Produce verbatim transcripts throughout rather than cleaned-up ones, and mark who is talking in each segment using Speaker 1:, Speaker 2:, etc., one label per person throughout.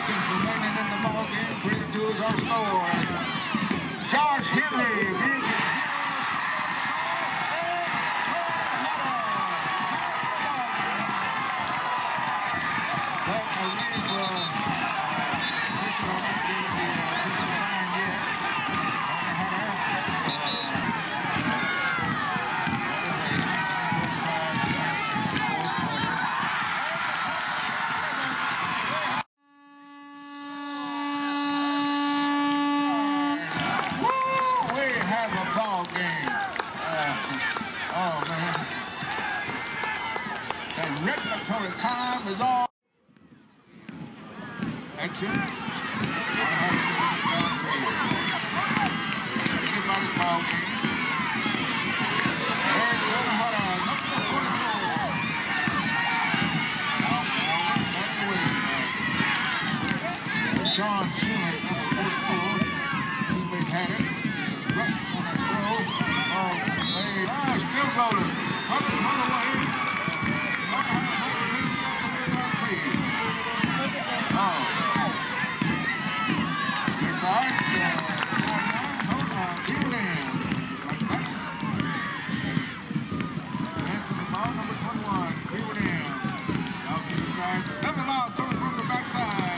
Speaker 1: seconds remaining in the ball game. Three to two is our score. Josh Henry. That, I believe, uh, official on that game, the uh, signed yet. Ball game. Uh, oh man. The regulatory time is all. Action. Anybody's ball game. There's Gordon Hunter, number forty-four. Out the way. Sean Schumer, number forty-four. Teammate had it. Rush on that throw. Oh, hey, oh, still rolling. Running, run away. Oh. Inside. Sideline. Hold on. Keep it in. Like that. Dancing the ball, number twenty-one. Keep it in. Out to the side. Another lob coming from the backside.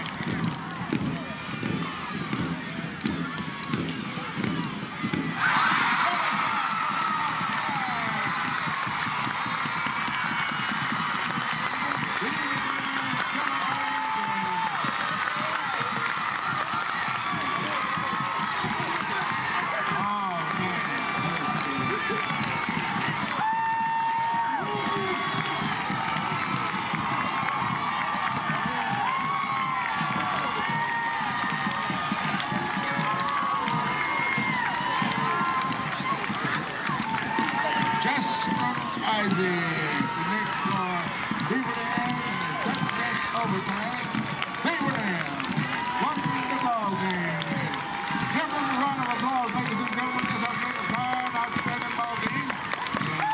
Speaker 1: Isaac, the next for Beaver Dam, and the second next overtime. Beaver Dam, one in the ball game. Give them a round of applause, ladies and gentlemen. This has been a fine, outstanding ball game. And,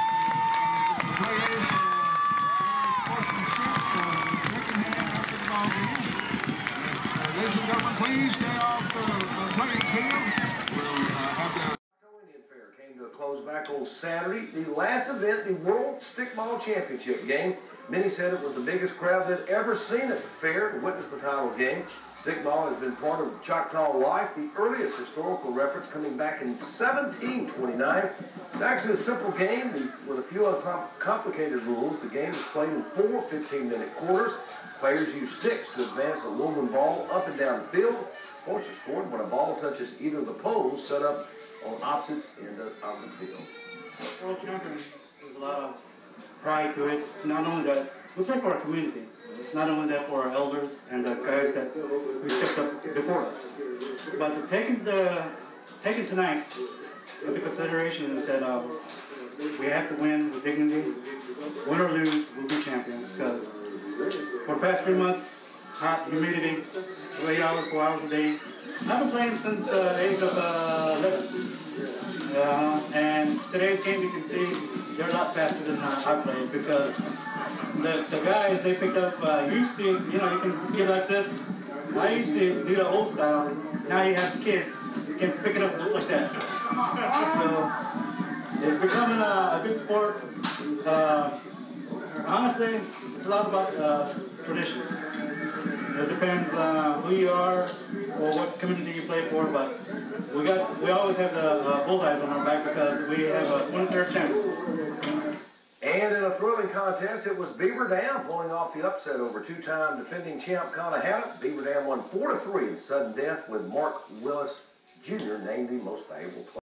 Speaker 1: and the players, uh, sportsmanship, uh, second hand after the ball game. And, uh, ladies and gentlemen, please stay off the, the playing field. We'll uh, have the
Speaker 2: came to a close back on Saturday. The last event, the World Stickball Championship game. Many said it was the biggest crowd they'd ever seen at the fair to witness the title game. Stickball has been part of Choctaw life, the earliest historical reference coming back in seventeen twenty-nine. It's actually a simple game with a few uncomplicated rules. The game is played in four fifteen-minute quarters. Players use sticks to advance a woven ball up and down the field. Points are scored when a ball touches either of the poles set up on opposite ends of the field.
Speaker 3: World champion, there's a lot of pride to it. Not only that, we play for our community. Not only that, for our elders and the guys that we stepped up before us. But taking the taking tonight into consideration is that uh, we have to win with dignity. Win or lose, we'll be champions. Because for the past three months, hot humidity, eight hours, four hours a day. I've been playing since uh, the age of uh, eleven. Uh, and today's game, you can see they're a lot faster than uh, I played, because the, the guys they picked up uh, used to, you know, you can get like this. I used to do the old style. Now you have kids, you can pick it up just like that. So it's becoming a, a good sport. Uh, honestly, it's a lot about uh, tradition. It depends uh, who you are or what community you play for, but we got we always have the uh, bullseyes on our back because we have a twenty-third champions.
Speaker 2: And in a thrilling contest, it was Beaver Dam pulling off the upset over two-time defending champ Conahanna. Beaver Dam won four to three in sudden death, with Mark Willis Junior named the most valuable player.